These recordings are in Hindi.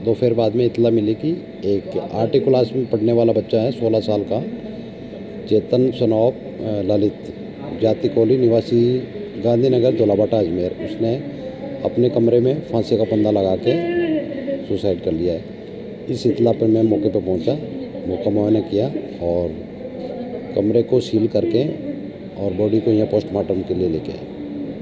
दोपहर बाद में इतला मिली कि एक 8वीं क्लास में पढ़ने वाला बच्चा है 16 साल का चेतन सनौप ललित जाति कोली निवासी गांधीनगर धोलाबाटा अजमेर, उसने अपने कमरे में फांसी का फंदा लगा के सुसाइड कर लिया है। इस इतला पर मैं मौके पर पहुंचा, मौका मुआयना किया और कमरे को सील करके और बॉडी को यहाँ पोस्टमार्टम के लिए लेके आए।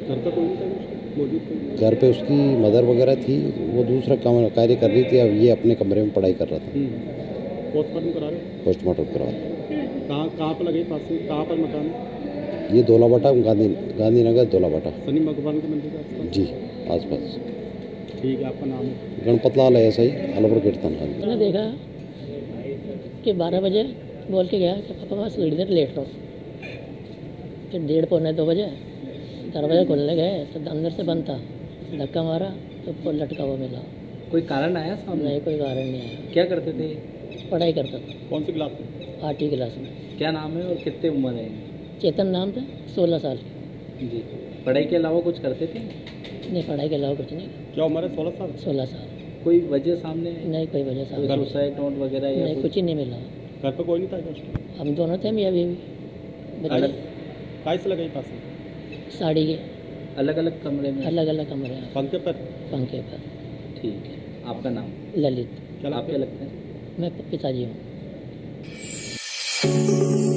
घर पे उसकी मदर वगैरह थी, वो दूसरा कार्य कर रही थी, अब ये अपने कमरे में पढ़ाई कर रहा था। पोस्टमार्टम करा रहे? पोस्टमार्टम करा रहे। कहाँ पर लगे फांसी? कहाँ पर मकान? ये धोलाबाटा गांधीनगर धोलाबाटा शनि भगवान के मंदिर के आसपास? जी आसपास। ठीक है, आपका नाम है? गणपत लाल है, ऐसा ही अलवर कीर्तन। मैंने देखा कि 12 बजे बोल के गया कि पापा मैं थोड़ी देर लेट रहा हूँ। फिर 1:30 पौने 2 बजे दरवाज़ा खोलने गए तो अंदर से बंद था, धक्का मारा तो लटका हुआ मिला। कोई कारण आया सामने? नहीं, कोई कारण नहीं आया। क्या करते थे? पढ़ाई करता था। कौन सी क्लास में? 8वीं क्लास में। क्या नाम है और कितने उम्र है? चेतन नाम था, 16 साल। जी। पढ़ाई के अलावा कुछ करते थे? नहीं, पढ़ाई के अलावा कुछ नहीं। क्या उम्र है? 16 साल। 16 साल। कोई वजह सामने? नहीं, कोई वजह सामने। सुसाइड नोट वगैरह? नहीं, कुछ ही नहीं मिला। घर पर कोई नहीं था? हम दोनों थे, मैं अभी अलग काय से लगाई फांसी? साड़ी के अलग अलग कमरे में? अलग अलग कमरे हैं। पंखे पर? पंखे पर। ठीक है, आपका नाम? ललित। क्या आप क्या लगते हैं? मैं पिताजी हूँ।